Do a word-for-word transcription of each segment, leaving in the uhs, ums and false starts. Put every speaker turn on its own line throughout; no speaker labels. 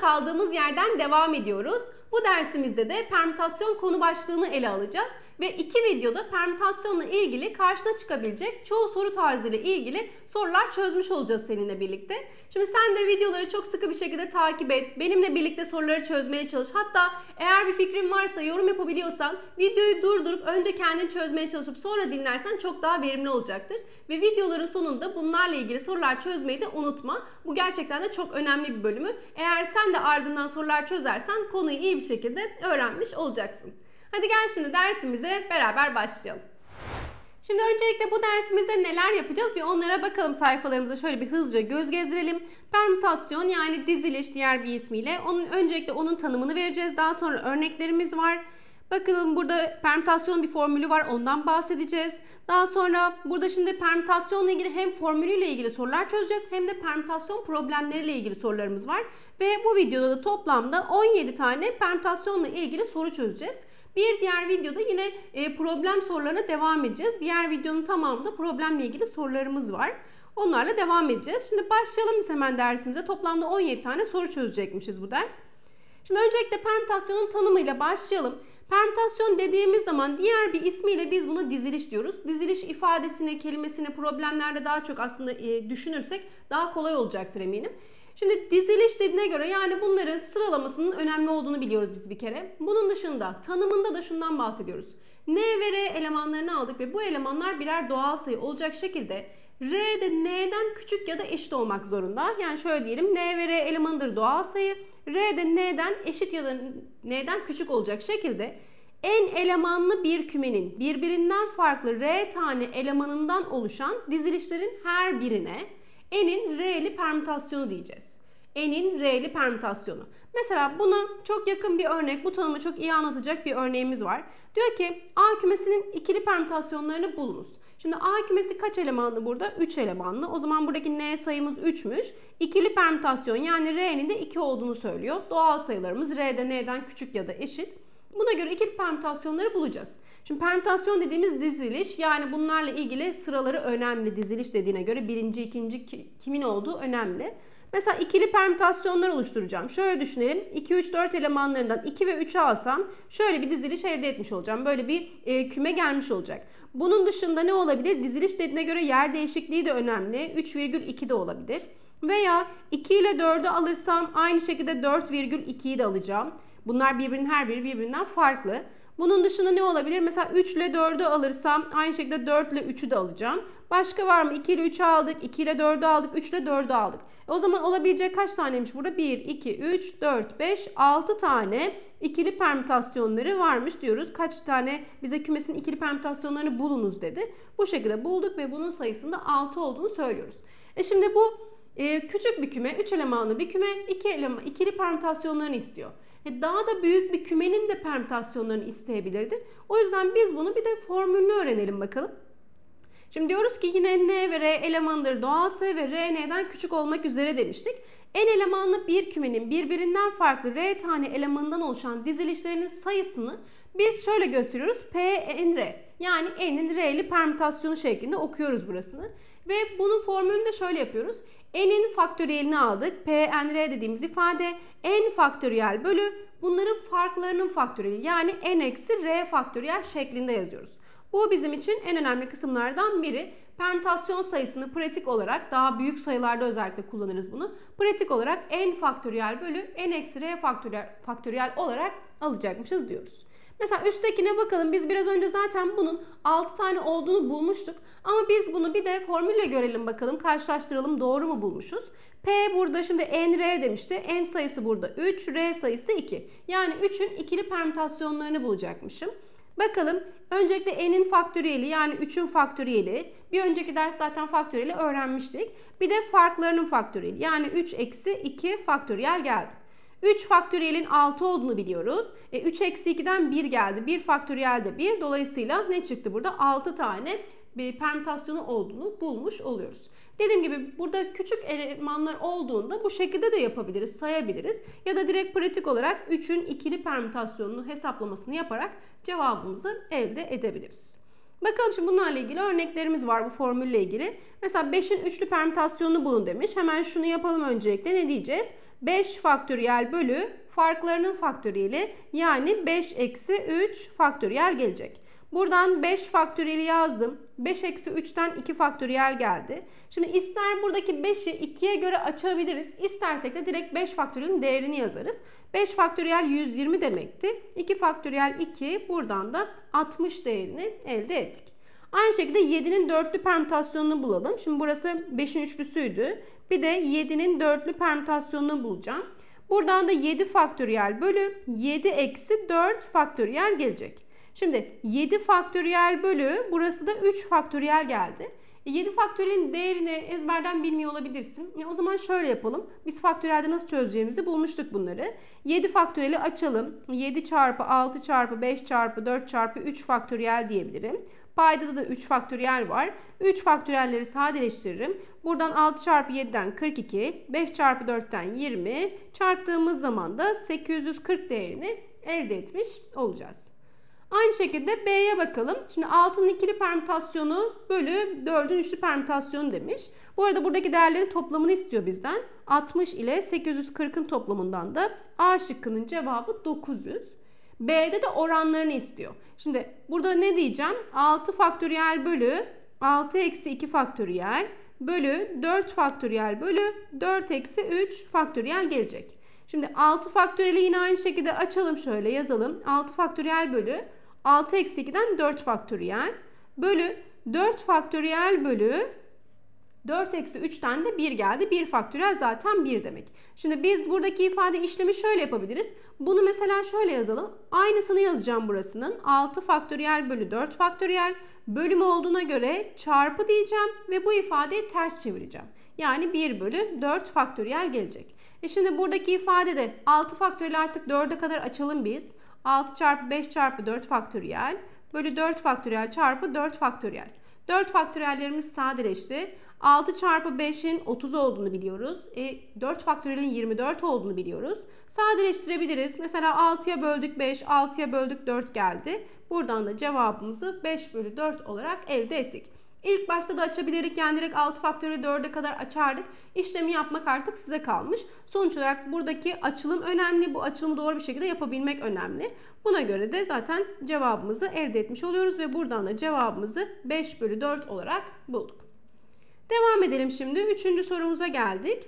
kaldığımız yerden devam ediyoruz. Bu dersimizde de permütasyon konu başlığını ele alacağız. Ve iki videoda permütasyonla ilgili karşına çıkabilecek çoğu soru tarzıyla ilgili sorular çözmüş olacağız seninle birlikte. Şimdi sen de videoları çok sıkı bir şekilde takip et. Benimle birlikte soruları çözmeye çalış. Hatta eğer bir fikrin varsa, yorum yapabiliyorsan videoyu durdurup önce kendin çözmeye çalışıp sonra dinlersen çok daha verimli olacaktır. Ve videoların sonunda bunlarla ilgili sorular çözmeyi de unutma. Bu gerçekten de çok önemli bir bölümü. Eğer sen de ardından sorular çözersen konuyu iyi bir şekilde öğrenmiş olacaksın. Hadi gel şimdi dersimize beraber başlayalım. Şimdi öncelikle bu dersimizde neler yapacağız bir onlara bakalım, sayfalarımıza şöyle bir hızlıca göz gezdirelim. Permütasyon yani diziliş diğer bir ismiyle. Onun öncelikle onun tanımını vereceğiz. Daha sonra örneklerimiz var. Bakalım burada permütasyonun bir formülü var, ondan bahsedeceğiz. Daha sonra burada şimdi permütasyonla ilgili hem formülüyle ilgili sorular çözeceğiz hem de permütasyon problemleriyle ilgili sorularımız var. Ve bu videoda da toplamda on yedi tane permütasyonla ilgili soru çözeceğiz. Bir diğer videoda yine problem sorularına devam edeceğiz. Diğer videonun tamamında problemle ilgili sorularımız var. Onlarla devam edeceğiz. Şimdi başlayalım biz hemen dersimize. Toplamda on yedi tane soru çözecekmişiz bu ders. Şimdi öncelikle permütasyonun tanımıyla başlayalım. Permütasyon dediğimiz zaman diğer bir ismiyle biz buna diziliş diyoruz. Diziliş ifadesini, kelimesini problemlerde daha çok aslında düşünürsek daha kolay olacaktır eminim. Şimdi diziliş dediğine göre yani bunların sıralamasının önemli olduğunu biliyoruz biz bir kere. Bunun dışında tanımında da şundan bahsediyoruz. N ve R elemanlarını aldık ve bu elemanlar birer doğal sayı olacak şekilde R de N'den küçük ya da eşit olmak zorunda. Yani şöyle diyelim, N ve R elemanıdır doğal sayı. R de N'den eşit ya da N'den küçük olacak şekilde n elemanlı bir kümenin birbirinden farklı R tane elemanından oluşan dizilişlerin her birine n'in R'li permütasyonu diyeceğiz. N'in R'li permütasyonu. Mesela buna çok yakın bir örnek, bu tanımı çok iyi anlatacak bir örneğimiz var. Diyor ki A kümesinin ikili permütasyonlarını bulunuz. Şimdi A kümesi kaç elemanlı burada? üç elemanlı. O zaman buradaki N sayımız üçmüş. İkili permütasyon yani R'nin de iki olduğunu söylüyor. Doğal sayılarımız R de N'den küçük ya da eşit. Buna göre ikili permütasyonları bulacağız. Şimdi permütasyon dediğimiz diziliş, yani bunlarla ilgili sıraları önemli. Diziliş dediğine göre birinci, ikinci kimin olduğu önemli. Mesela ikili permütasyonlar oluşturacağım. Şöyle düşünelim. iki, üç, dört elemanlarından iki ve üçü alsam şöyle bir diziliş elde etmiş olacağım. Böyle bir e, küme gelmiş olacak. Bunun dışında ne olabilir? Diziliş dediğine göre yer değişikliği de önemli. üç virgül iki de olabilir. Veya iki ile dördü alırsam aynı şekilde dört virgül ikiyi de alacağım. Bunlar birbirinin her biri birbirinden farklı. Bunun dışında ne olabilir? Mesela üç ile dördü alırsam aynı şekilde dört ile üçü de alacağım. Başka var mı? iki ile üçü aldık, iki ile dördü aldık, üç ile dördü aldık. E o zaman olabilecek kaç taneymiş burada? bir, iki, üç, dört, beş, altı tane ikili permütasyonları varmış diyoruz. Kaç tane bize kümesin ikili permütasyonlarını bulunuz dedi. Bu şekilde bulduk ve bunun sayısında altı olduğunu söylüyoruz. E şimdi bu e, küçük bir küme, üç elemanlı bir küme, iki eleman, ikili permütasyonlarını istiyor. Daha da büyük bir kümenin de permütasyonlarını isteyebilirdi. O yüzden biz bunu bir de formülünü öğrenelim bakalım. Şimdi diyoruz ki yine N ve R elemanları doğal sayı ve R N'den küçük olmak üzere demiştik. N elemanlı bir kümenin birbirinden farklı R tane elemanından oluşan dizilişlerinin sayısını biz şöyle gösteriyoruz. P N R, yani N'in R'li permütasyonu şeklinde okuyoruz burasını. Ve bunun formülünü de şöyle yapıyoruz. N'in faktöriyelini aldık. P N R dediğimiz ifade n faktöriyel bölü bunların farklarının faktöriyeli, yani n eksi R faktöriyel şeklinde yazıyoruz. Bu bizim için en önemli kısımlardan biri. Permütasyon sayısını pratik olarak, daha büyük sayılarda özellikle kullanırız bunu. Pratik olarak n faktöriyel bölü n eksi R faktöriyel, faktöriyel olarak alacakmışız diyoruz. Mesela üsttekine bakalım. Biz biraz önce zaten bunun altı tane olduğunu bulmuştuk. Ama biz bunu bir de formülle görelim bakalım. Karşılaştıralım, doğru mu bulmuşuz? P burada şimdi N R demişti. N sayısı burada üç, R sayısı iki. Yani üçün ikili permütasyonlarını bulacakmışım. Bakalım. Öncelikle n'in faktöriyeli, yani üçün faktöriyeli. Bir önceki ders zaten faktöriyeli öğrenmiştik. Bir de farklarının faktöriyeli. Yani üç eksi iki faktöriyel geldi. üç faktöriyelin altı olduğunu biliyoruz. E, üç eksi ikiden bir geldi. bir faktöriyel de bir. Dolayısıyla ne çıktı burada? altı tane bir permütasyonu olduğunu bulmuş oluyoruz. Dediğim gibi burada küçük elemanlar olduğunda bu şekilde de yapabiliriz, sayabiliriz. Ya da direkt pratik olarak üçün ikili permütasyonunu hesaplamasını yaparak cevabımızı elde edebiliriz. Bakalım şimdi bunlarla ilgili örneklerimiz var bu formülle ilgili. Mesela beşin üçlü permütasyonunu bulun demiş. Hemen şunu yapalım öncelikle. Ne diyeceğiz? beş faktöriyel bölü farklarının faktöriyeli, yani beş eksi üç faktöriyel gelecek. Buradan beş faktöriyeli yazdım. beş eksi üçten iki faktöriyel geldi. Şimdi ister buradaki beşi ikiye göre açabiliriz. İstersek de direkt beş faktöriyelin değerini yazarız. beş faktöriyel yüz yirmi demekti. iki faktöriyel iki, buradan da altmış değerini elde ettik. Aynı şekilde yedinin dörtlü permütasyonunu bulalım. Şimdi burası beşin üçlüsüydü. Bir de yedinin dörtlü permütasyonunu bulacağım. Buradan da yedi faktöriyel bölü yedi eksi dört faktöriyel gelecek. Şimdi yedi faktöriyel bölü burası da üç faktöriyel geldi. E yedi faktöriyelin değerini ezberden bilmiyor olabilirsin. E o zaman şöyle yapalım. Biz faktöriyelde nasıl çözeceğimizi bulmuştuk bunları. yedi faktöriyeli açalım. yedi çarpı altı çarpı beş çarpı dört çarpı üç faktöriyel diyebilirim. Paydada da üç faktöriyel var. üç faktöriyelleri sadeleştiririm. Buradan altı çarpı yediden kırk iki, beş çarpı dörtten yirmi, çarptığımız zaman da sekiz yüz kırk değerini elde etmiş olacağız. Aynı şekilde B'ye bakalım. Şimdi altının ikili permütasyonu bölü dördün üçlü permütasyonu demiş. Bu arada buradaki değerlerin toplamını istiyor bizden. altmış ile sekiz yüz kırkın toplamından da A şıkkının cevabı dokuz yüz. B'de de oranlarını istiyor. Şimdi burada ne diyeceğim? altı faktöriyel bölü altı eksi iki faktöriyel bölü dört faktöriyel bölü dört eksi üç faktöriyel gelecek. Şimdi altı faktöriyeli yine aynı şekilde açalım, şöyle yazalım. altı faktöriyel bölü altı eksi ikiden dört faktöriyel bölü dört faktöriyel bölü dört eksi üçten de bir geldi. bir faktöriyel zaten bir demek. Şimdi biz buradaki ifade işlemi şöyle yapabiliriz. Bunu mesela şöyle yazalım. Aynısını yazacağım burasının. altı faktöriyel bölü dört faktöriyel bölüm olduğuna göre çarpı diyeceğim ve bu ifadeyi ters çevireceğim. Yani bir bölü dört faktöriyel gelecek. E şimdi buradaki ifadede altı faktöriyel artık dörde kadar açalım biz. altı çarpı beş çarpı dört faktöriyel bölü dört faktöriyel çarpı dört faktöriyel. dört faktöriyellerimiz sadeleşti. altı çarpı beşin otuz olduğunu biliyoruz. E, dört faktöriyelin yirmi dört olduğunu biliyoruz. Sadeleştirebiliriz. Mesela altıya böldük beş, altıya böldük dört geldi. Buradan da cevabımızı beş bölü dört olarak elde ettik. İlk başta da açabilirdik, yani direkt altı faktöriyeli dörde kadar açardık. İşlemi yapmak artık size kalmış. Sonuç olarak buradaki açılım önemli. Bu açılımı doğru bir şekilde yapabilmek önemli. Buna göre de zaten cevabımızı elde etmiş oluyoruz ve buradan da cevabımızı beş bölü dört olarak bulduk. Devam edelim şimdi. Üçüncü sorumuza geldik.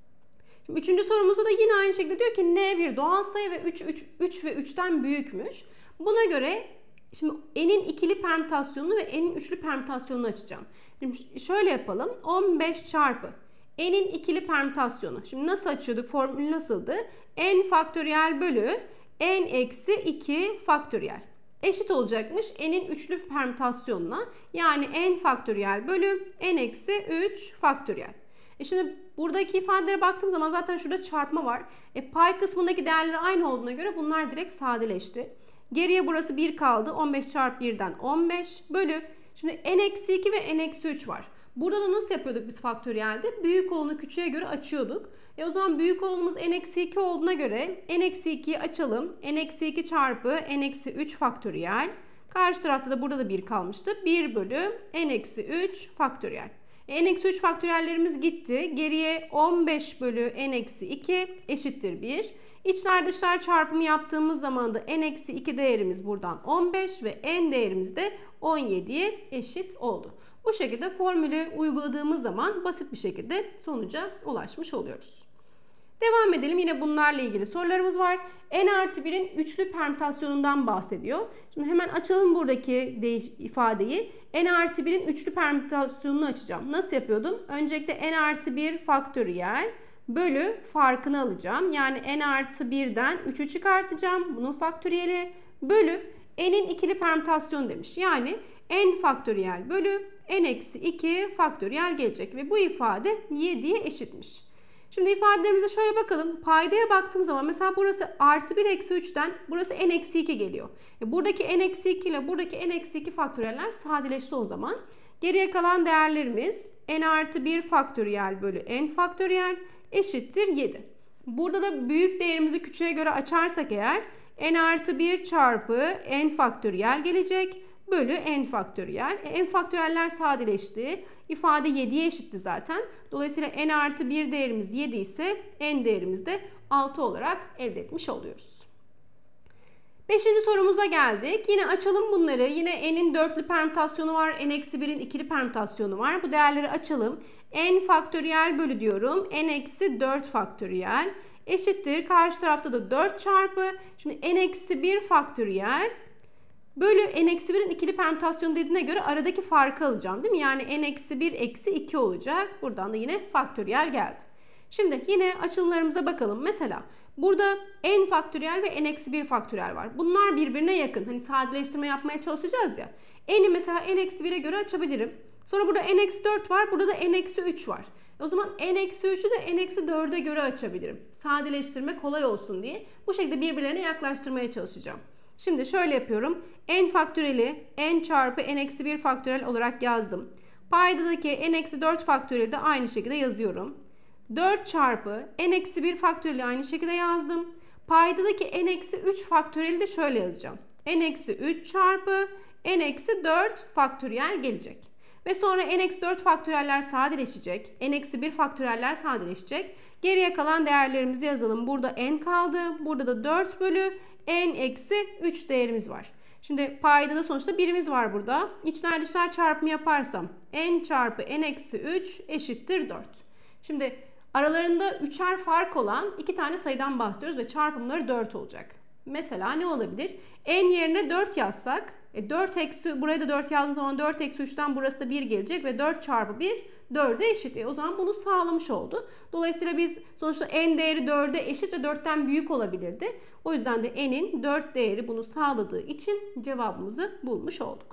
Şimdi üçüncü sorumuzda da yine aynı şekilde diyor ki n bir doğal sayı ve üç, üç, üç ve üçten büyükmüş. Buna göre şimdi n'in ikili permütasyonunu ve n'in üçlü permütasyonunu açacağım. Şimdi şöyle yapalım. on beş çarpı n'in ikili permütasyonu. Şimdi nasıl açıyorduk? Formülü nasıldı? N faktöriyel bölü n eksi iki faktöriyel. Eşit olacakmış n'in üçlü permütasyonuna. Yani n faktöriyel bölü n eksi üç faktöriyel. E şimdi buradaki ifadelere baktığım zaman zaten şurada çarpma var. E pay kısmındaki değerleri aynı olduğuna göre bunlar direkt sadeleşti. Geriye burası bir kaldı. on beş çarpı birden on beş bölü. Şimdi n eksi iki ve n eksi üç var. Burada da nasıl yapıyorduk biz faktöriyelde? Büyük olanı küçüğe göre açıyorduk. E o zaman büyük olanımız n eksi iki olduğuna göre n eksi ikiyi açalım. n eksi iki çarpı n eksi üç faktöriyel. Karşı tarafta da burada da bir kalmıştı. bir bölü n eksi üç faktöriyel. E, n eksi üç faktöriyellerimiz gitti. Geriye on beş bölü n eksi iki eşittir bir. İçler dışlar çarpımı yaptığımız zaman da n eksi iki değerimiz buradan on beş ve n değerimiz de on yediye eşit oldu. Bu şekilde formülü uyguladığımız zaman basit bir şekilde sonuca ulaşmış oluyoruz. Devam edelim. Yine bunlarla ilgili sorularımız var. N artı birin üçlü permütasyonundan bahsediyor. Şimdi hemen açalım buradaki ifadeyi. N artı birin üçlü permütasyonunu açacağım. Nasıl yapıyordum? Öncelikle n artı bir faktöriyel bölü farkını alacağım. Yani n artı birden üçü çıkartacağım. Bunun faktöriyeli bölü n'in ikili permütasyonu demiş. Yani n faktöriyel bölü n eksi iki faktöriyel gelecek. Ve bu ifade yediye eşitmiş. Şimdi ifadelerimize şöyle bakalım. Paydaya baktığım zaman mesela burası artı bir eksi üçten burası n eksi iki geliyor. E buradaki n eksi iki ile buradaki n eksi iki faktöriyeller sadeleşti o zaman. Geriye kalan değerlerimiz n artı bir faktöriyel bölü n faktöriyel eşittir yedi. Burada da büyük değerimizi küçüğe göre açarsak eğer n artı bir çarpı n faktöriyel gelecek. bölü n faktöriyel. E, n faktöriyeller sadeleşti. İfade yediye eşitti zaten. Dolayısıyla n artı bir değerimiz yedi ise n değerimiz de altı olarak elde etmiş oluyoruz. Beşinci sorumuza geldik. Yine açalım bunları. Yine n'in dörtlü permütasyonu var. n eksi birin ikili permütasyonu var. Bu değerleri açalım. N faktöriyel bölü diyorum. N eksi dört faktöriyel eşittir. Karşı tarafta da dört çarpı. Şimdi n eksi bir faktöriyel bölü n eksi birin ikili permütasyonu dediğine göre aradaki farkı alacağım değil mi? Yani n eksi bir eksi iki olacak. Buradan da yine faktöriyel geldi. Şimdi yine açılımlarımıza bakalım. Mesela burada n faktöriyel ve n eksi bir faktöriyel var. Bunlar birbirine yakın. Hani sadeleştirme yapmaya çalışacağız ya. N'i mesela n eksi bire göre açabilirim. Sonra burada n eksi dört var. Burada da n eksi üç var. O zaman n eksi üçü de n eksi dörde göre açabilirim. Sadeleştirme kolay olsun diye. Bu şekilde birbirlerine yaklaştırmaya çalışacağım. Şimdi şöyle yapıyorum. N faktöriyeli n çarpı n eksi bir faktöriyel olarak yazdım. Paydadaki n eksi dört faktöriyeli de aynı şekilde yazıyorum. dört çarpı n eksi bir faktöriyeli aynı şekilde yazdım. Paydadaki n eksi üç faktöriyeli de şöyle yazacağım. N eksi üç çarpı n eksi dört faktöriyel gelecek. Ve sonra n eksi dört faktöriyeller sadeleşecek. N eksi bir faktöriyeller sadeleşecek. Geriye kalan değerlerimizi yazalım. Burada n kaldı. Burada da dört bölü n eksi üç değerimiz var. Şimdi paydada sonuçta birimiz var burada. İçler dışlar çarpımı yaparsam n çarpı n eksi üç eşittir dört. Şimdi aralarında üçer fark olan iki tane sayıdan bahsediyoruz ve çarpımları dört olacak. Mesela ne olabilir? N yerine dört yazsak, e dört eksi, buraya da dört yazdığım zaman dört eksi üçten burası da bir gelecek ve dört çarpı bir dörde eşit. E o zaman bunu sağlamış oldu. Dolayısıyla biz sonuçta n değeri dörde eşit ve dörtten büyük olabilirdi. O yüzden de n'in dört değeri bunu sağladığı için cevabımızı bulmuş olduk.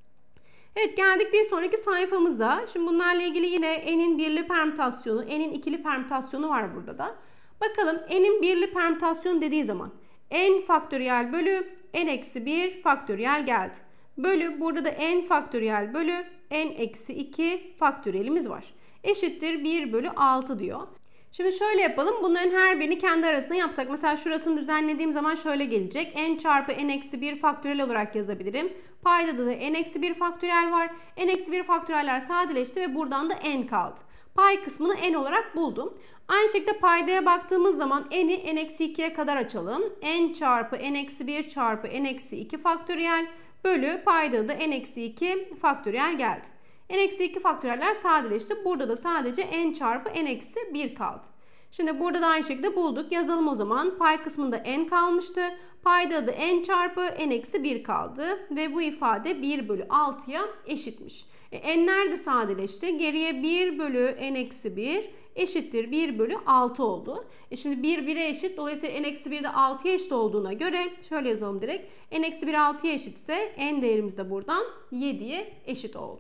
Evet, geldik bir sonraki sayfamıza. Şimdi bunlarla ilgili yine n'in birli permütasyonu, n'in ikili permütasyonu var burada da. Bakalım n'in birli permütasyonu dediği zaman n faktöriyel bölü n eksi bir faktöriyel geldi. Bölü burada da n faktöriyel bölü n eksi iki faktöriyelimiz var. Eşittir bir bölü altı diyor. Şimdi şöyle yapalım. Bunların her birini kendi arasında yapsak. Mesela şurasını düzenlediğim zaman şöyle gelecek. N çarpı n eksi bir faktöriyel olarak yazabilirim. Paydada da n eksi bir faktöriyel var. N eksi bir faktöriyeller sadeleşti ve buradan da n kaldı. Pay kısmını n olarak buldum. Aynı şekilde paydaya baktığımız zaman n'i n eksi ikiye kadar açalım. N çarpı n eksi bir çarpı n eksi iki faktöriyel bölü paydada da n eksi iki faktöriyel geldi. N eksi iki faktöriyeller sadeleşti. Burada da sadece n çarpı n eksi bir kaldı. Şimdi burada da aynı şekilde bulduk. Yazalım o zaman. Pay kısmında n kalmıştı. Payda da n çarpı n eksi bir kaldı. Ve bu ifade bir bölü altıya eşitmiş. E, n'ler de sadeleşti. Geriye bir bölü n eksi bir eşittir bir bölü altı oldu. E şimdi bir bire eşit. Dolayısıyla n eksi bir de altıya eşit olduğuna göre şöyle yazalım direkt. N eksi bir altıya eşitse n değerimiz de buradan yediye eşit oldu.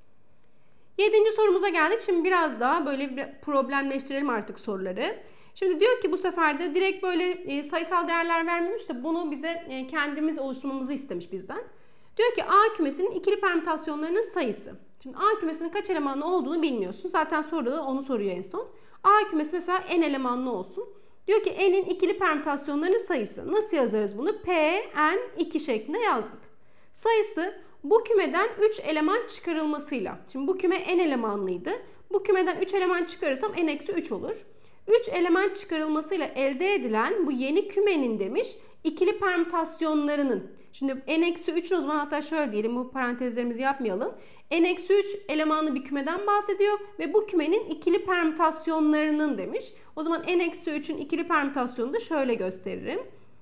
Yedinci sorumuza geldik. Şimdi biraz daha böyle bir problemleştirelim artık soruları. Şimdi diyor ki bu sefer de direkt böyle sayısal değerler vermemiş de bunu bize kendimiz oluşturmamızı istemiş bizden. Diyor ki A kümesinin ikili permütasyonlarının sayısı. Şimdi A kümesinin kaç elemanlı olduğunu bilmiyorsun. Zaten soruda da onu soruyor en son. A kümesi mesela n elemanlı olsun. Diyor ki n'in ikili permütasyonlarının sayısı. Nasıl yazarız bunu? P, n, iki şeklinde yazdık. Sayısı bu kümeden üç eleman çıkarılmasıyla. Şimdi bu küme n elemanlıydı. Bu kümeden üç eleman çıkarırsam n eksi üç olur. üç eleman çıkarılmasıyla elde edilen bu yeni kümenin demiş ikili permütasyonlarının. Şimdi n eksi üçün o zaman hatta şöyle diyelim, bu parantezlerimizi yapmayalım. n eksi üç elemanlı bir kümeden bahsediyor ve bu kümenin ikili permütasyonlarının demiş. O zaman n eksi üçün ikili permütasyonunu da şöyle gösteririm.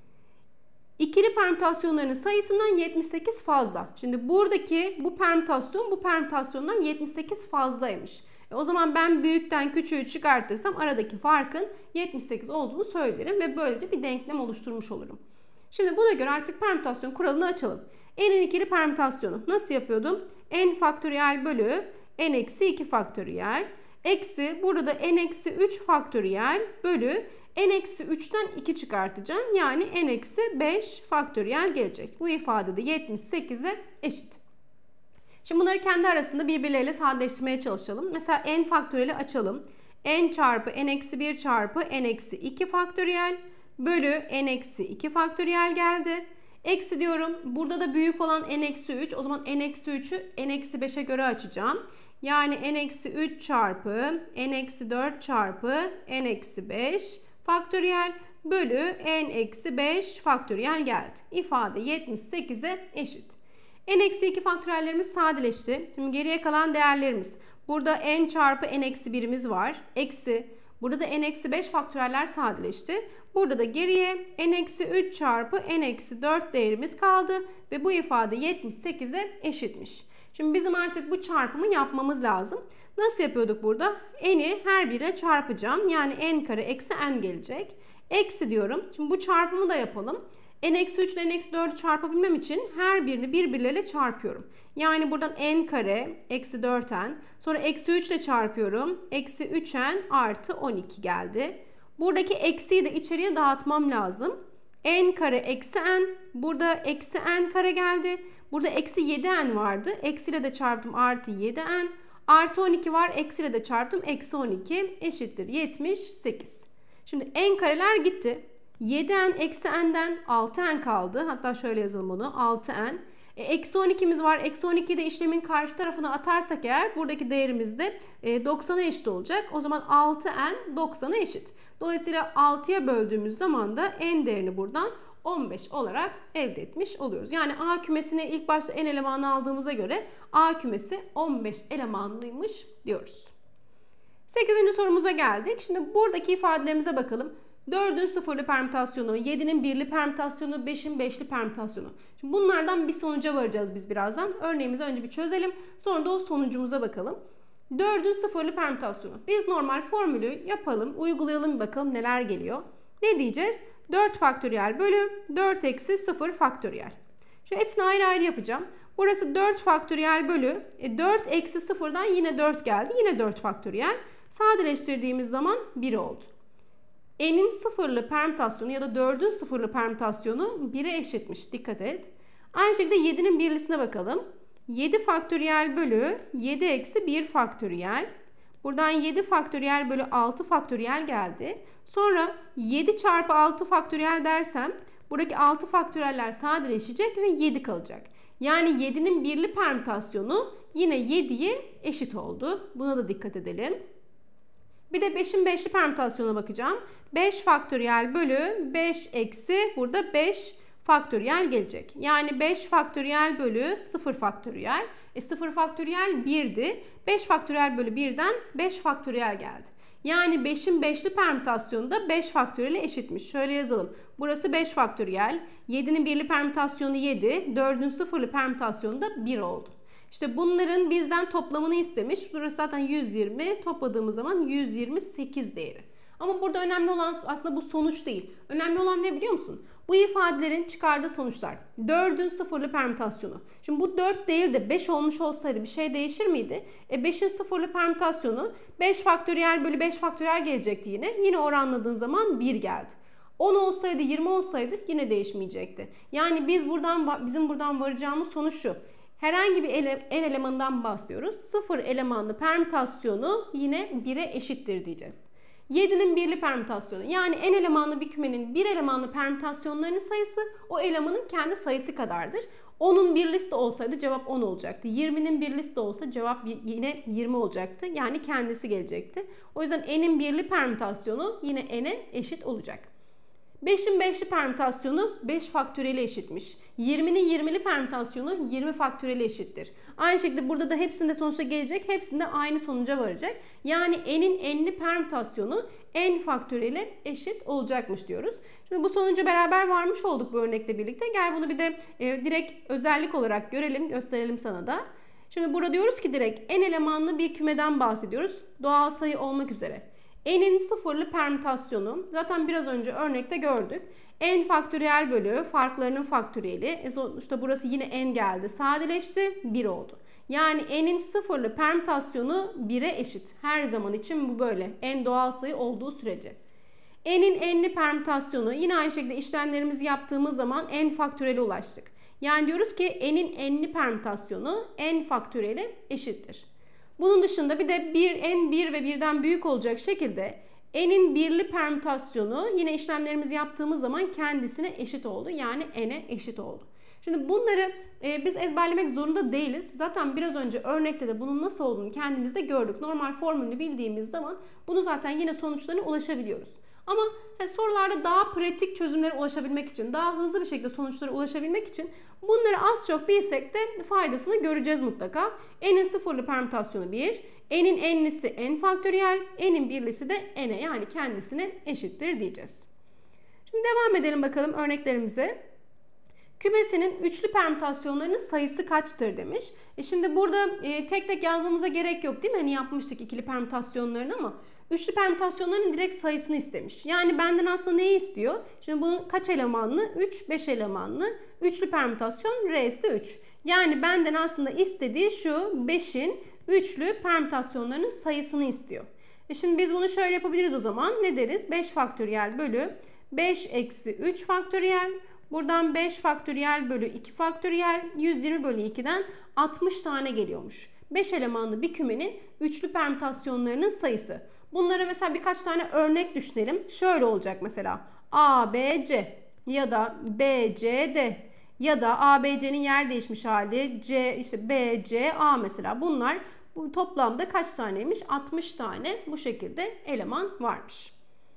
İkili permütasyonlarının sayısından yetmiş sekiz fazla. Şimdi buradaki bu permütasyon bu permütasyondan yetmiş sekiz fazlaymış. E o zaman ben büyükten küçüğü çıkartırsam aradaki farkın yetmiş sekiz olduğunu söylerim ve böylece bir denklem oluşturmuş olurum. Şimdi buna göre artık permütasyon kuralını açalım. N'in ikili permütasyonu nasıl yapıyordum? N faktöriyel bölü n eksi iki faktöriyel eksi burada da n eksi üç faktöriyel bölü n eksi üçten iki çıkartacağım. Yani n eksi beş faktöriyel gelecek. Bu ifade de yetmiş sekize eşit. Şimdi bunları kendi arasında birbirleriyle sadeleştirmeye çalışalım. Mesela n faktöriyeli açalım. N çarpı n eksi bir çarpı n eksi iki faktöriyel bölü n eksi iki faktöriyel geldi. Eksi diyorum. Burada da büyük olan n eksi üç. O zaman n eksi üçü n eksi beşe göre açacağım. Yani n eksi üç çarpı n eksi dört çarpı n eksi beş faktöriyel bölü n eksi beş faktöriyel geldi. İfade yetmiş sekize eşit. N eksi iki faktöriyellerimiz sadeleşti. Şimdi geriye kalan değerlerimiz. Burada n çarpı n eksi birimiz var. Eksi. Burada da n eksi beş faktöriyeller sadeleşti. Burada da geriye n eksi üç çarpı n eksi dört değerimiz kaldı. Ve bu ifade yetmiş sekize eşitmiş. Şimdi bizim artık bu çarpımı yapmamız lazım. Nasıl yapıyorduk burada? N'i her birine çarpacağım. Yani n kare eksi n gelecek. Eksi diyorum. Şimdi bu çarpımı da yapalım. n eksi üç ile n eksi dördü çarpabilmem için her birini birbirleriyle çarpıyorum. Yani buradan n kare eksi dört n. Sonra eksi üç ile çarpıyorum. Eksi üç n artı on iki geldi. Buradaki eksiyi de içeriye dağıtmam lazım. N kare eksi n. Burada eksi n kare geldi. Burada eksi yedi n vardı. Eksiyle de çarptım artı yedi n. Artı on iki var. Eksiyle de çarptım. Eksi on iki eşittir yetmiş sekiz. Şimdi n kareler gitti. yedi n eksi n'den altı n kaldı. Hatta şöyle yazalım bunu. altı n. E, eksi on ikimiz var. Eksi on ikiyi de işlemin karşı tarafına atarsak eğer buradaki değerimiz de e, doksana eşit olacak. O zaman altı n doksana eşit. Dolayısıyla altıya böldüğümüz zaman da n değerini buradan on beş olarak elde etmiş oluyoruz. Yani A kümesine ilk başta n elemanı aldığımıza göre A kümesi on beş elemanlıymış diyoruz. sekizinci sorumuza geldik. Şimdi buradaki ifadelerimize bakalım. dördün sıfırlı permütasyonu, yedinin birli permütasyonu, beşin beşli permütasyonu. Şimdi bunlardan bir sonuca varacağız biz birazdan. Örneğimizi önce bir çözelim. Sonra da o sonucumuza bakalım. dördün sıfırlı permütasyonu. Biz normal formülü yapalım, uygulayalım bir bakalım neler geliyor. Ne diyeceğiz? dört faktöriyel bölü dört eksi sıfır faktöriyel. Şimdi hepsini ayrı ayrı yapacağım. Burası dört faktöriyel bölü e, dört eksi sıfırdan yine dört geldi. Yine dört faktöriyel. Sadeleştirdiğimiz zaman bir oldu. N'in sıfırlı permütasyonu ya da dördün sıfırlı permütasyonu bire eşitmiş. Dikkat et. Aynı şekilde yedinin birlisine bakalım. yedi faktöriyel bölü yedi eksi bir faktöriyel. Buradan yedi faktöriyel bölü altı faktöriyel geldi. Sonra yedi çarpı altı faktöriyel dersem buradaki altı faktöriyeller sadeleşecek ve yedi kalacak. Yani yedinin birli permütasyonu yine yediye eşit oldu. Buna da dikkat edelim. Bir de beşin beşli permütasyona bakacağım. beş faktöriyel bölü beş eksi burada beş faktöriyel gelecek. Yani beş faktöriyel bölü sıfır faktöriyel. E sıfır faktöriyel birdi. beş faktöriyel bölü birden beş faktöriyel geldi. Yani beşin beşli permütasyonu da beş faktöriyele eşitmiş. Şöyle yazalım. Burası beş faktöriyel. yedinin birli permütasyonu yedi. dördün sıfırlı permütasyonu da bir oldu. İşte bunların bizden toplamını istemiş. Burası zaten yüz yirmi. Topladığımız zaman yüz yirmi sekiz değeri. Ama burada önemli olan aslında bu sonuç değil. Önemli olan ne biliyor musun? Bu ifadelerin çıkardığı sonuçlar. dördün sıfırlı permütasyonu. Şimdi bu dört değil de beş olmuş olsaydı bir şey değişir miydi? E beşin sıfırlı permütasyonu beş faktöriyel bölü beş faktöriyel gelecekti yine. Yine oranladığın zaman bir geldi. on olsaydı yirmi olsaydı yine değişmeyecekti. Yani biz buradan bizim buradan varacağımız sonuç şu. Herhangi bir ele, n elemanından bahsediyoruz. sıfır elemanlı permütasyonu yine bire eşittir diyeceğiz. yedinin birli permütasyonu. Yani n elemanlı bir kümenin bir elemanlı permütasyonlarının sayısı o elemanın kendi sayısı kadardır. onun birlisi de olsaydı cevap on olacaktı. yirminin birlisi de olsa cevap yine yirmi olacaktı. Yani kendisi gelecekti. O yüzden n'in birli permütasyonu yine n'e eşit olacak. beşin beşli permütasyonu beş faktöriyeli eşitmiş. yirminin yirmili permütasyonu yirmi faktöriyeli eşittir. Aynı şekilde burada da hepsinde sonuçta gelecek. Hepsinde aynı sonuca varacak. Yani n'in n'li permütasyonu n faktöriyeli eşit olacakmış diyoruz. Şimdi bu sonuca beraber varmış olduk bu örnekle birlikte. Gel bunu bir de e, direkt özellik olarak görelim, gösterelim sana da. Şimdi burada diyoruz ki direkt n elemanlı bir kümeden bahsediyoruz. Doğal sayı olmak üzere. N'in sıfırlı permütasyonu zaten biraz önce örnekte gördük. N faktöriyel bölü farklarının faktöriyeli. E sonuçta burası yine n geldi. Sadeleşti. bir oldu. Yani n'in sıfırlı permütasyonu bire eşit. Her zaman için bu böyle. N doğal sayı olduğu sürece. N'in n'li permütasyonu yine aynı şekilde işlemlerimizi yaptığımız zaman n faktöriyele ulaştık. Yani diyoruz ki n'in n'li permütasyonu n faktöriyele eşittir. Bunun dışında bir de bir n bir ve birden büyük olacak şekilde n'in birli permütasyonu yine işlemlerimizi yaptığımız zaman kendisine eşit oldu. Yani n'e eşit oldu. Şimdi bunları e, biz ezberlemek zorunda değiliz. Zaten biraz önce örnekte de bunun nasıl olduğunu kendimiz de gördük. Normal formülünü bildiğimiz zaman bunu zaten yine sonuçlarına ulaşabiliyoruz. Ama yani sorularda daha pratik çözümlere ulaşabilmek için, daha hızlı bir şekilde sonuçlara ulaşabilmek için bunları az çok bilsek de faydasını göreceğiz mutlaka. N'in sıfırlı permütasyonu bir, n'in n'lisi n faktöriyel, n'in birlisi de n'e yani kendisine eşittir diyeceğiz. Şimdi devam edelim bakalım örneklerimize. Kümesinin üçlü permütasyonlarının sayısı kaçtır demiş. E şimdi burada e, tek tek yazmamıza gerek yok değil mi? Hani yapmıştık ikili permütasyonlarını ama üçlü permütasyonların direkt sayısını istemiş. Yani benden aslında neyi istiyor? Şimdi bunun kaç elemanlı? üç, beş elemanlı. Üçlü permütasyon R'si de üç. Yani benden aslında istediği şu beşin üçlü permütasyonlarının sayısını istiyor. E şimdi biz bunu şöyle yapabiliriz o zaman. Ne deriz? beş faktöriyel bölü beş eksi üç faktöriyel. Buradan beş faktöriyel bölü iki faktöriyel, yüz yirmi bölü iki'den altmış tane geliyormuş. beş elemanlı bir kümenin üçlü permütasyonlarının sayısı. Bunlara mesela birkaç tane örnek düşünelim. Şöyle olacak mesela A, B, C ya da B, C, D ya da A, B, C'nin yer değişmiş hali C, işte B, C, A mesela. Bunlar bu toplamda kaç taneymiş? altmış tane bu şekilde eleman varmış.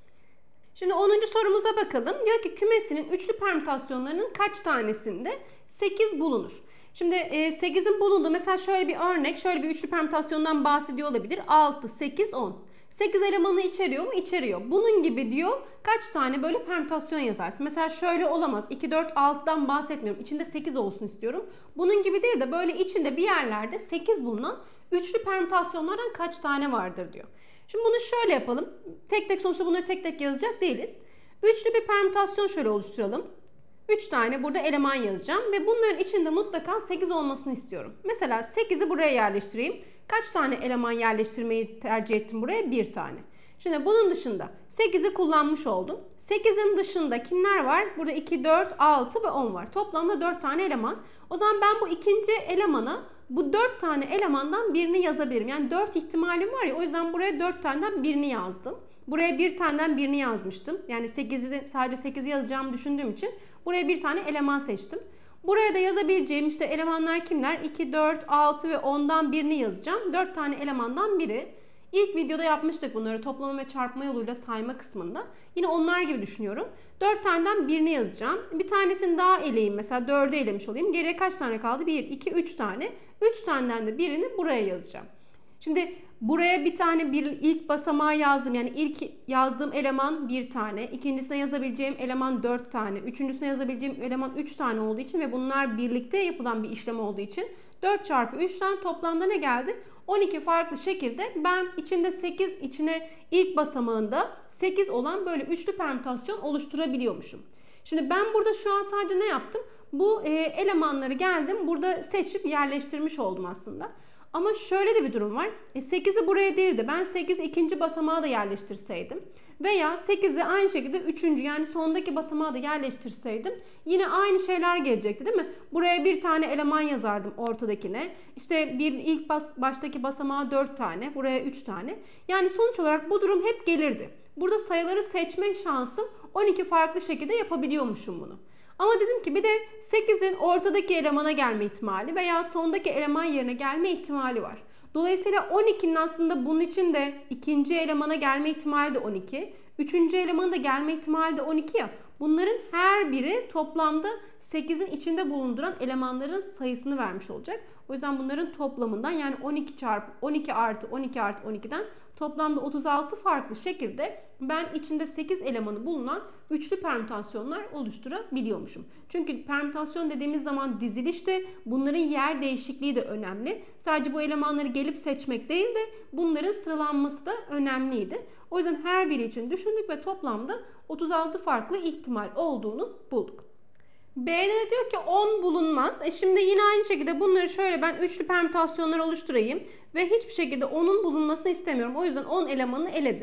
Şimdi onuncu sorumuza bakalım. Diyor ki kümesinin üçlü permütasyonlarının kaç tanesinde sekiz bulunur? Şimdi sekizin bulunduğu mesela şöyle bir örnek, şöyle bir üçlü permütasyondan bahsediyor olabilir. altı, sekiz, on. sekiz elemanı içeriyor mu? İçeriyor. Bunun gibi diyor kaç tane böyle permütasyon yazarsın? Mesela şöyle olamaz. iki, dört, altı'dan bahsetmiyorum. İçinde sekiz olsun istiyorum. Bunun gibi değil de böyle içinde bir yerlerde sekiz bulunan üçlü permütasyonlardan kaç tane vardır diyor. Şimdi bunu şöyle yapalım. Tek tek sonuçta bunları tek tek yazacak değiliz. Üçlü bir permütasyon şöyle oluşturalım. üç tane burada eleman yazacağım ve bunların içinde mutlaka sekiz olmasını istiyorum. Mesela sekizi buraya yerleştireyim. Kaç tane eleman yerleştirmeyi tercih ettim buraya? bir tane. Şimdi bunun dışında sekizi kullanmış oldum. sekizin dışında kimler var? Burada iki, dört, altı ve on var. Toplamda dört tane eleman. O zaman ben bu ikinci elemana bu dört tane elemandan birini yazabilirim. Yani dört ihtimalim var ya, o yüzden buraya dört taneden birini yazdım. Buraya bir taneden birini yazmıştım. Yani sekizi, sadece sekizi yazacağımı düşündüğüm için buraya bir tane eleman seçtim. Buraya da yazabileceğim işte elemanlar kimler? iki, dört, altı ve on'dan birini yazacağım. dört tane elemandan biri. İlk videoda yapmıştık bunları toplama ve çarpma yoluyla sayma kısmında. Yine onlar gibi düşünüyorum. dört taneden birini yazacağım. Bir tanesini daha eleyeyim. Mesela dördü elemiş olayım. Geriye kaç tane kaldı? bir, iki, üç tane. üç taneden de birini buraya yazacağım. Şimdi buraya bir tane bir ilk basamağı yazdım. Yani ilk yazdığım eleman bir tane. İkincisine yazabileceğim eleman dört tane. Üçüncüsüne yazabileceğim eleman üç tane olduğu için ve bunlar birlikte yapılan bir işlem olduğu için dört çarpı üç'ten toplamda ne geldi? on iki farklı şekilde ben içinde sekiz, içine ilk basamağında sekiz olan böyle üçlü permütasyon oluşturabiliyormuşum. Şimdi ben burada şu an sadece ne yaptım? Bu e, elemanları geldim burada seçip yerleştirmiş oldum aslında. Ama şöyle de bir durum var. E, sekizi buraya değil de ben sekiz ikinci basamağa da yerleştirseydim veya sekizi aynı şekilde üçüncü yani sondaki basamağa da yerleştirseydim yine aynı şeyler gelecekti değil mi? Buraya bir tane eleman yazardım ortadakine. İşte bir ilk bas, baştaki basamağa dört tane, buraya üç tane. Yani sonuç olarak bu durum hep gelirdi. Burada sayıları seçme şansım on iki farklı şekilde yapabiliyormuşum bunu. Ama dedim ki bir de sekizin ortadaki elemana gelme ihtimali veya sondaki eleman yerine gelme ihtimali var. Dolayısıyla on iki'nin aslında bunun için de ikinci elemana gelme ihtimali de on iki. Üçüncü elemanın da gelme ihtimali de on iki ya. Bunların her biri toplamda sekizin içinde bulunduran elemanların sayısını vermiş olacak. O yüzden bunların toplamından yani on iki çarpı on iki artı on iki artı on iki'den toplamda otuz altı farklı şekilde ben içinde sekiz elemanı bulunan üçlü permütasyonlar oluşturabiliyormuşum. Çünkü permütasyon dediğimiz zaman dizilişte bunların yer değişikliği de önemli. Sadece bu elemanları gelip seçmek değil de bunların sıralanması da önemliydi. O yüzden her biri için düşündük ve toplamda otuz altı farklı ihtimal olduğunu bulduk. B'de de diyor ki on bulunmaz. E şimdi yine aynı şekilde bunları şöyle ben üçlü permütasyonlar oluşturayım ve hiçbir şekilde on'un bulunmasını istemiyorum. O yüzden on elemanını eledim.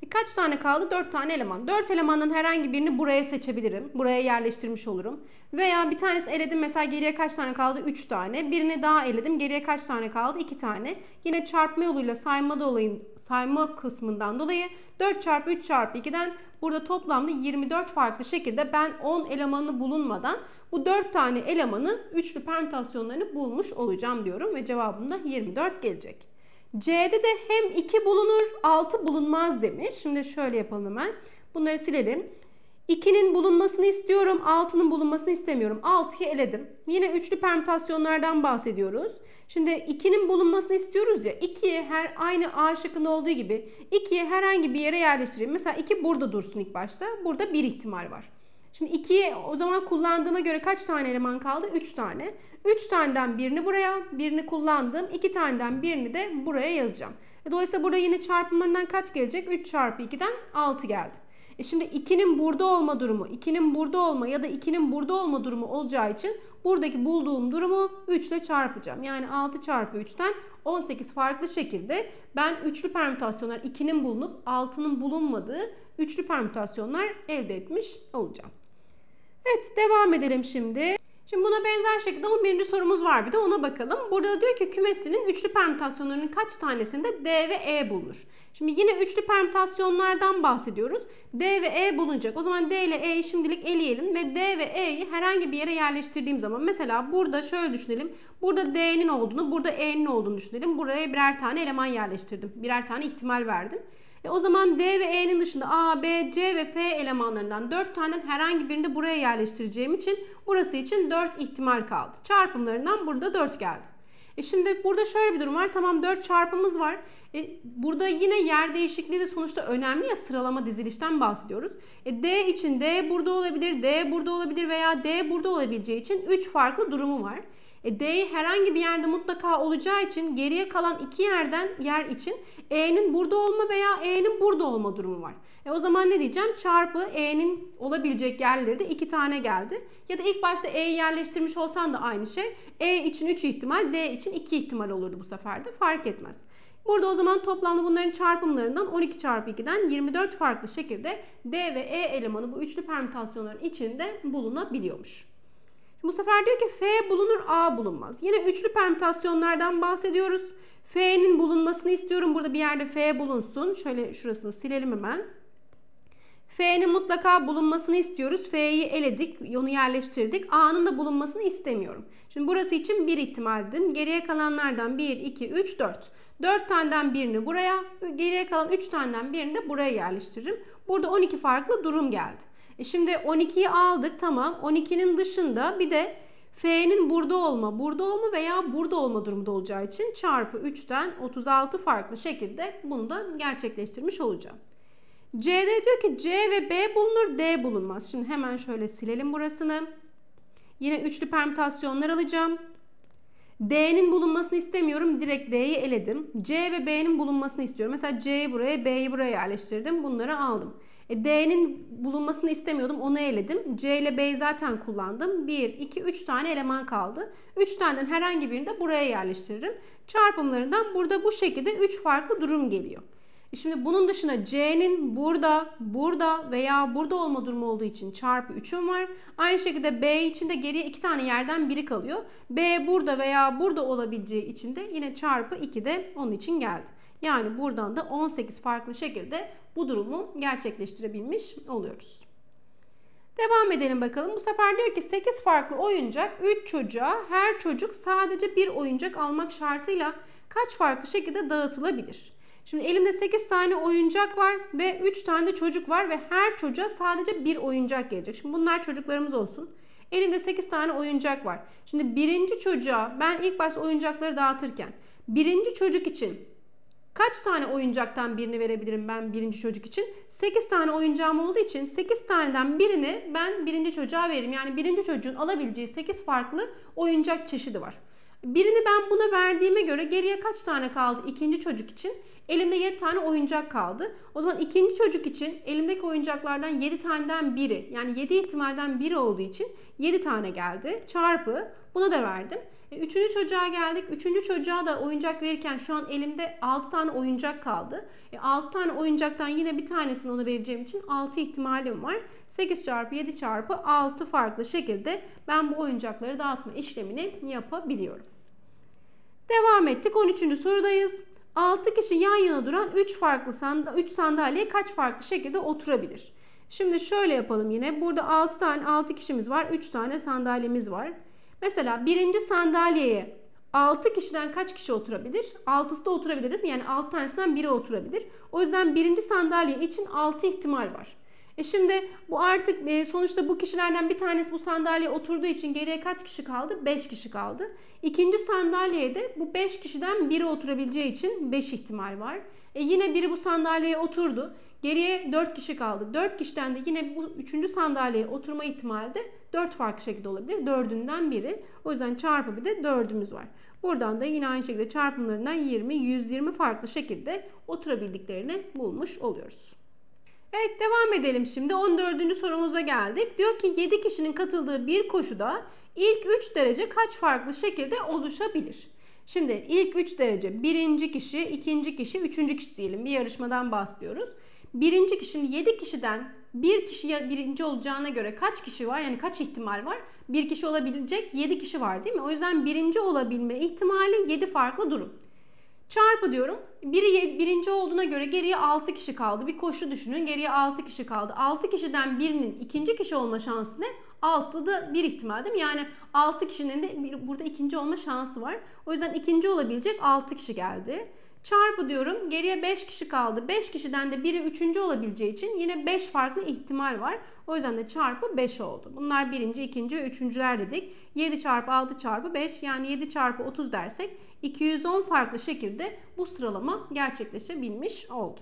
E kaç tane kaldı? dört tane eleman. dört elemandan herhangi birini buraya seçebilirim. Buraya yerleştirmiş olurum. Veya bir tanesi eledim. Mesela geriye kaç tane kaldı? üç tane. Birini daha eledim. Geriye kaç tane kaldı? iki tane. Yine çarpma yoluyla sayma dolayı, sayma kısmından dolayı dört çarpı üç çarpı iki'den burada toplamda yirmi dört farklı şekilde ben on elemanı bulunmadan bu dört tane elemanı üçlü permütasyonlarını bulmuş olacağım diyorum ve cevabım da yirmi dört gelecek. C'de de hem iki bulunur, altı bulunmaz demiş. Şimdi şöyle yapalım hemen. Bunları silelim. iki'nin bulunmasını istiyorum, altı'nın bulunmasını istemiyorum. altı'yı eledim. Yine üçlü permütasyonlardan bahsediyoruz. Şimdi iki'nin bulunmasını istiyoruz ya. iki'yi her aynı A şıkkında olduğu gibi iki'yi herhangi bir yere yerleştireyim. Mesela iki burada dursun ilk başta. Burada bir ihtimal var. Şimdi iki'yi o zaman kullandığıma göre kaç tane eleman kaldı? üç tane. üç taneden birini buraya, birini kullandım. iki taneden birini de buraya yazacağım. Dolayısıyla burada yine çarpımlarından kaç gelecek? üç çarpı iki'den altı geldi. E şimdi iki'nin burada olma durumu, iki'nin burada olma ya da iki'nin burada olma durumu olacağı için buradaki bulduğum durumu üç ile çarpacağım. Yani altı çarpı üç'ten on sekiz farklı şekilde ben üçlü permütasyonlar iki'nin bulunup altı'nın bulunmadığı üçlü permütasyonlar elde etmiş olacağım. Evet, devam edelim şimdi. Şimdi buna benzer şekilde on birinci sorumuz var, bir de ona bakalım. Burada diyor ki kümesinin üçlü permütasyonlarının kaç tanesinde D ve E bulunur? Şimdi yine üçlü permütasyonlardan bahsediyoruz. D ve E bulunacak. O zaman D ile E'yi şimdilik eleyelim ve D ve E'yi herhangi bir yere yerleştirdiğim zaman mesela burada şöyle düşünelim. Burada D'nin olduğunu, burada E'nin olduğunu düşünelim. Buraya birer tane eleman yerleştirdim. Birer tane ihtimal verdim. E o zaman D ve E'nin dışında A, B, C ve F elemanlarından dört tane herhangi birini de buraya yerleştireceğim için burası için dört ihtimal kaldı. Çarpımlarından burada dört geldi. E şimdi burada şöyle bir durum var. Tamam, dört çarpımız var. E burada yine yer değişikliği de sonuçta önemli ya, sıralama dizilişten bahsediyoruz. E D için D burada olabilir, D burada olabilir veya D burada olabileceği için üç farklı durumu var. E D'yi herhangi bir yerde mutlaka olacağı için geriye kalan iki yerden yer için E'nin burada olma veya E'nin burada olma durumu var. E o zaman ne diyeceğim? Çarpı E'nin olabilecek yerleri de iki tane geldi. Ya da ilk başta E'yi yerleştirmiş olsan da aynı şey. E için üç ihtimal, D için iki ihtimal olurdu bu sefer de. Fark etmez. Burada o zaman toplamda bunların çarpımlarından on iki çarpı iki'den yirmi dört farklı şekilde D ve E elemanı bu üçlü permütasyonların içinde bulunabiliyormuş. Bu sefer diyor ki F bulunur, A bulunmaz. Yine üçlü permütasyonlardan bahsediyoruz. F'nin bulunmasını istiyorum. Burada bir yerde F bulunsun. Şöyle şurasını silelim hemen. F'nin mutlaka bulunmasını istiyoruz. F'yi eledik, onu yerleştirdik. A'nın da bulunmasını istemiyorum. Şimdi burası için bir ihtimaldi. Geriye kalanlardan bir, iki, üç, dört. dört taneden birini buraya, geriye kalan üç taneden birini de buraya yerleştiririm. Burada on iki farklı durum geldi. E şimdi on iki'yi aldık, tamam. on iki'nin dışında bir de F'nin burada olma, burada olma veya burada olma durumu da olacağı için çarpı üç'ten otuz altı farklı şekilde bunu da gerçekleştirmiş olacağım. C'de diyor ki C ve B bulunur, D bulunmaz. Şimdi hemen şöyle silelim burasını. Yine üçlü permütasyonlar alacağım. D'nin bulunmasını istemiyorum. Direkt D'yi eledim. C ve B'nin bulunmasını istiyorum. Mesela C'yi buraya, B'yi buraya yerleştirdim. Bunları aldım. E, D'nin bulunmasını istemiyordum. Onu eledim. C ile B'yi zaten kullandım. bir, iki, üç tane eleman kaldı. üç taneden herhangi birini de buraya yerleştiririm. Çarpımlarından burada bu şekilde üç farklı durum geliyor. E şimdi bunun dışında C'nin burada, burada veya burada olma durumu olduğu için çarpı üç'üm var. Aynı şekilde B için de geriye iki tane yerden biri kalıyor. B burada veya burada olabileceği için de yine çarpı iki de onun için geldi. Yani buradan da on sekiz farklı şekilde bu durumu gerçekleştirebilmiş oluyoruz. Devam edelim bakalım. Bu sefer diyor ki sekiz farklı oyuncak üç çocuğa, her çocuk sadece bir oyuncak almak şartıyla kaç farklı şekilde dağıtılabilir? Şimdi elimde sekiz tane oyuncak var ve üç tane de çocuk var ve her çocuğa sadece bir oyuncak gelecek. Şimdi bunlar çocuklarımız olsun. Elimde sekiz tane oyuncak var. Şimdi birinci çocuğa ben ilk başta oyuncakları dağıtırken birinci çocuk için kaç tane oyuncaktan birini verebilirim ben birinci çocuk için? sekiz tane oyuncağım olduğu için sekiz taneden birini ben birinci çocuğa veririm. Yani birinci çocuğun alabileceği sekiz farklı oyuncak çeşidi var. Birini ben buna verdiğime göre geriye kaç tane kaldı ikinci çocuk için? Elimde yedi tane oyuncak kaldı. O zaman ikinci çocuk için elimdeki oyuncaklardan yedi taneden biri, yani yedi ihtimalden biri olduğu için yedi tane geldi. Çarpı buna da verdim. E, üçüncü çocuğa geldik. Üçüncü çocuğa da oyuncak verirken şu an elimde altı tane oyuncak kaldı. E, altı tane oyuncaktan yine bir tanesini ona vereceğim için altı ihtimalim var. sekiz çarpı yedi çarpı altı farklı şekilde ben bu oyuncakları dağıtma işlemini yapabiliyorum. Devam ettik. on üçüncü sorudayız. altı kişi yan yana duran üç farklı sandalye, üç sandalyeye kaç farklı şekilde oturabilir? Şimdi şöyle yapalım yine. Burada altı tane altı kişimiz var. üç tane sandalyemiz var. Mesela birinci sandalyeye altı kişiden kaç kişi oturabilir? altısı da oturabilir değil mi? Yani altı tanesinden biri oturabilir. O yüzden birinci sandalye için altı ihtimal var. E şimdi bu artık e, sonuçta bu kişilerden bir tanesi bu sandalyeye oturduğu için geriye kaç kişi kaldı? beş kişi kaldı. İkinci sandalyeye de bu beş kişiden biri oturabileceği için beş ihtimal var. E yine biri bu sandalyeye oturdu. Geriye dört kişi kaldı. dört kişiden de yine bu üçüncü sandalyeye oturma ihtimali de dört farklı şekilde olabilir. dördünden biri. O yüzden çarpı bir de dördümüz var. Buradan da yine aynı şekilde çarpımlarından yirmi, yüz yirmi farklı şekilde oturabildiklerini bulmuş oluyoruz. Evet, devam edelim şimdi. on dördüncü sorumuza geldik. Diyor ki yedi kişinin katıldığı bir koşuda ilk üç derece kaç farklı şekilde oluşabilir? Şimdi ilk üç derece birinci kişi, ikinci kişi, üçüncü kişi diyelim. Bir yarışmadan bahsediyoruz. Birinci kişi, şimdi yedi kişiden bir kişiye birinci olacağına göre kaç kişi var? Yani kaç ihtimal var? Bir kişi olabilecek yedi kişi var değil mi? O yüzden birinci olabilme ihtimali yedi farklı durum. Çarpı diyorum. Biri birinci olduğuna göre geriye altı kişi kaldı. Bir koşu düşünün. Geriye altı kişi kaldı. altı kişiden birinin ikinci kişi olma şansı ne? altıda bir ihtimal değil mi? Yani altı kişinin de bir, burada ikinci olma şansı var. O yüzden ikinci olabilecek altı kişi geldi. Çarpı diyorum. Geriye beş kişi kaldı. beş kişiden de biri üçüncü olabileceği için yine beş farklı ihtimal var. O yüzden de çarpı beş oldu. Bunlar birinci, ikinci ve üçüncüler dedik. yedi çarpı altı çarpı beş, yani yedi çarpı otuz dersek iki yüz on farklı şekilde bu sıralama gerçekleşebilmiş oldu.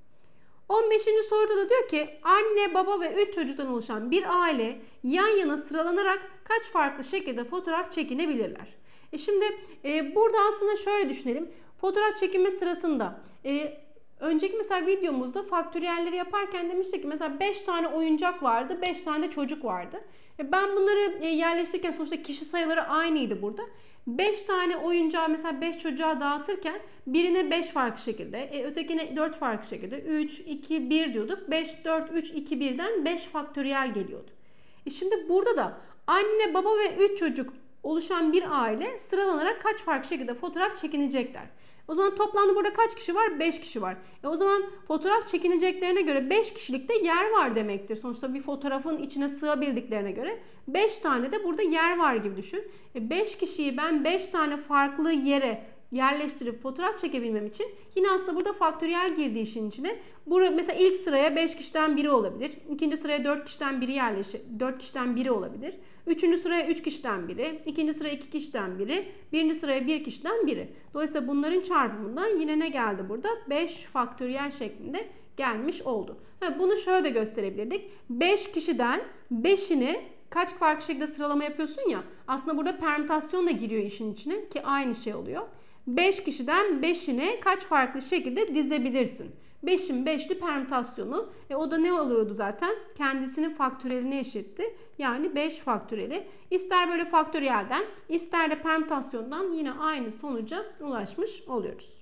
on beşinci soruda da diyor ki anne, baba ve üç çocuktan oluşan bir aile yan yana sıralanarak kaç farklı şekilde fotoğraf çekinebilirler? E şimdi e, burada aslında şöyle düşünelim. Fotoğraf çekinme sırasında e, önceki mesela videomuzda faktöriyelleri yaparken demiştik ki mesela beş tane oyuncak vardı, beş tane de çocuk vardı. E, ben bunları e, yerleştirirken sonuçta kişi sayıları aynıydı burada. beş tane oyuncağı mesela beş çocuğa dağıtırken birine beş farklı şekilde, e, ötekine dört farklı şekilde, üç, iki, bir diyorduk. beş, dört, üç, iki, birden beş faktöriyel geliyordu. E şimdi burada da anne, baba ve üç çocuk oluşan bir aile sıralanarak kaç farklı şekilde fotoğraf çekinecekler? O zaman toplamda burada kaç kişi var? beş kişi var. E o zaman fotoğraf çekineceklerine göre beş kişilikte yer var demektir. Sonuçta bir fotoğrafın içine sığabildiklerine göre beş tane de burada yer var gibi düşün. E beş kişiyi ben beş tane farklı yere yerleştirip fotoğraf çekebilmem için yine aslında burada faktöriyel girdiği işin içine. Burada mesela ilk sıraya beş kişiden biri olabilir. İkinci sıraya dört kişiden biri yerleşir. dört kişiden biri olabilir. Üçüncü sıraya üç kişiden biri. İkinci sıraya iki kişiden biri. Birinci sıraya bir kişiden biri. Dolayısıyla bunların çarpımından yine ne geldi burada? beş faktöriyel şeklinde gelmiş oldu. Ha, bunu şöyle de gösterebilirdik. beş kişiden beşini kaç farklı şekilde sıralama yapıyorsun ya. Aslında burada permütasyon da giriyor işin içine ki aynı şey oluyor. beş kişiden beşini kaç farklı şekilde dizebilirsin? beşin beşli permütasyonu. E o da ne oluyordu zaten? Kendisinin faktöriyeline eşitti. Yani beş faktöriyeli. İster böyle faktöriyelden, ister de permütasyondan yine aynı sonuca ulaşmış oluyoruz.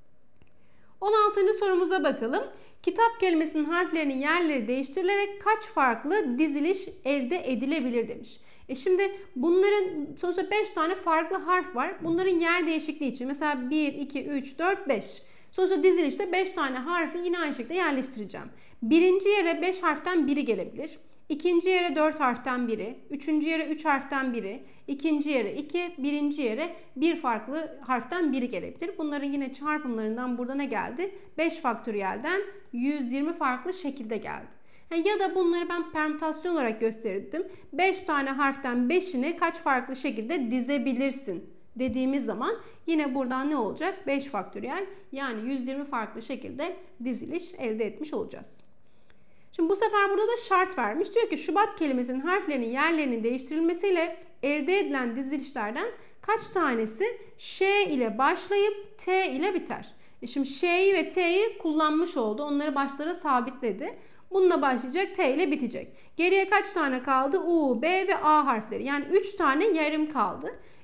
on altıncı sorumuza bakalım. Kitap kelimesinin harflerinin yerleri değiştirilerek kaç farklı diziliş elde edilebilir demiş. E şimdi bunların sonuçta beş tane farklı harf var. Bunların yer değişikliği için mesela bir, iki, üç, dört, beş. Sonuçta dizilişte beş tane harfi yine aynı şekilde yerleştireceğim. Birinci yere beş harften biri gelebilir. İkinci yere dört harften biri. Üçüncü yere üç harften biri. İkinci yere iki. Birinci yere bir farklı harften biri gelebilir. Bunların yine çarpımlarından burada ne geldi? beş faktöriyelden yüz yirmi farklı şekilde geldi. Ya da bunları ben permütasyon olarak gösterdim. beş tane harften beşini kaç farklı şekilde dizebilirsin dediğimiz zaman yine buradan ne olacak? beş faktöriyel, yani yüz yirmi farklı şekilde diziliş elde etmiş olacağız. Şimdi bu sefer burada da şart vermiş. Diyor ki Şubat kelimesinin harflerinin yerlerinin değiştirilmesiyle elde edilen dizilişlerden kaç tanesi Ş ile başlayıp T ile biter? E şimdi Ş'yi ve T'yi kullanmış oldu. Onları başlara sabitledi. Bununla başlayacak, T ile bitecek. Geriye kaç tane kaldı? U, B ve A harfleri. Yani üç tane yarım kaldı.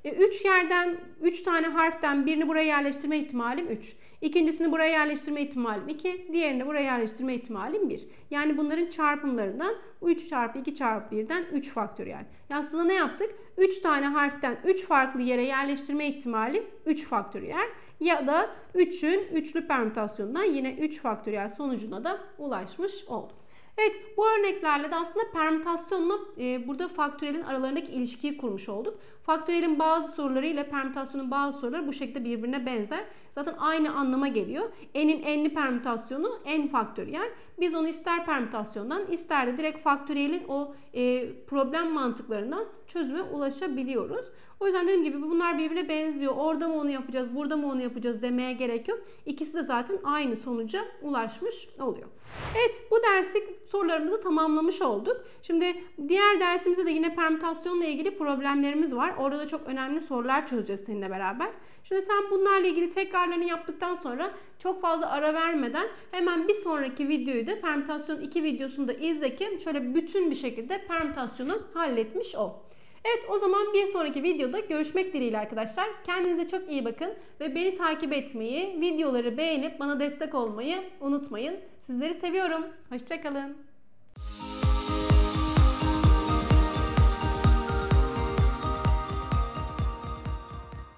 üç yerden, üç tane harften birini buraya yerleştirme ihtimalim üç. İkincisini buraya yerleştirme ihtimalim iki. Diğerini buraya yerleştirme ihtimalim bir. Yani bunların çarpımlarından üç çarpı iki çarpı birden üç faktöriyel. Yani aslında ne yaptık? üç tane harften üç farklı yere yerleştirme ihtimalim üç faktöriyel. Ya da üçün üçlü permütasyonundan yine üç faktöriyel sonucuna da ulaşmış olduk. Evet, bu örneklerle de aslında permütasyonla e, burada faktöriyelin aralarındaki ilişkiyi kurmuş olduk. Faktöriyelin bazı soruları ile permütasyonun bazı soruları bu şekilde birbirine benzer. Zaten aynı anlama geliyor. N'in n'li permütasyonu n faktöriyel. Biz onu ister permütasyondan ister de direkt faktöriyelin o e, problem mantıklarından çözüme ulaşabiliyoruz. O yüzden dediğim gibi bunlar birbirine benziyor. Orada mı onu yapacağız, burada mı onu yapacağız demeye gerek yok. İkisi de zaten aynı sonuca ulaşmış oluyor. Evet, bu derslik sorularımızı tamamlamış olduk. Şimdi diğer dersimizde de yine permütasyonla ilgili problemlerimiz var. Orada da çok önemli sorular çözeceğiz seninle beraber. Şimdi sen bunlarla ilgili tekrarlarını yaptıktan sonra çok fazla ara vermeden hemen bir sonraki videoyu da permütasyon iki videosunu da izle ki şöyle bütün bir şekilde permütasyonu halletmiş ol. Evet, o zaman bir sonraki videoda görüşmek dileğiyle arkadaşlar. Kendinize çok iyi bakın ve beni takip etmeyi, videoları beğenip bana destek olmayı unutmayın. Sizleri seviyorum. Hoşça kalın.